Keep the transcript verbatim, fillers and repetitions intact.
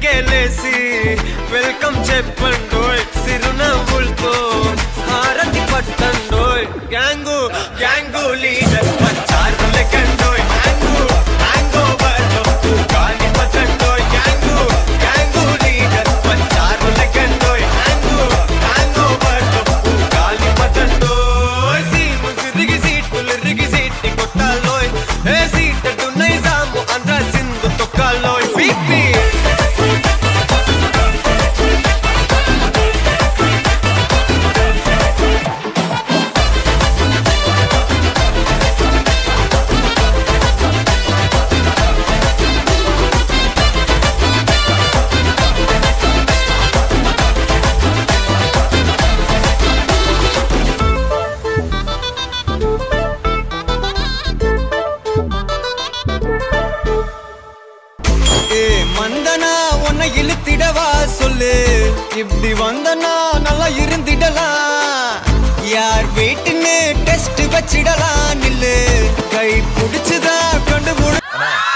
కేలేసి welcome చెప్పండోయ్ సిరునవ్వులతో హారతి పట్టండోయ్ gang gang leader పంచారు లెక్కండోయ్ hang హ్యాంగ్ ఓవర్లో గాలి పట్టండోయ్ గ్యాంగు గ్యాంగు లీడర్ పంచారు లెక్కండోయ్ హ్యాంగు హ్యాంగ్ ఓవర్లో గాలి పట్టండోయ్ సీము సిరిగి సీటులు రిగి సీటి కొట్టాలోయ్ ఏ సీటటు నైజాము ఆంధ్ర సింధు తొక్కాలోయ్ పీపీ மந்தனா உன்னை இழுத்திடவா சொல்லு இப்படி வந்தனா நல்லா இருந்திடலாம் யார் வீட்டுன்னு டெஸ்ட் வச்சிடலாம் நில்லு கை பிடிச்சுதா கண்டுபிடி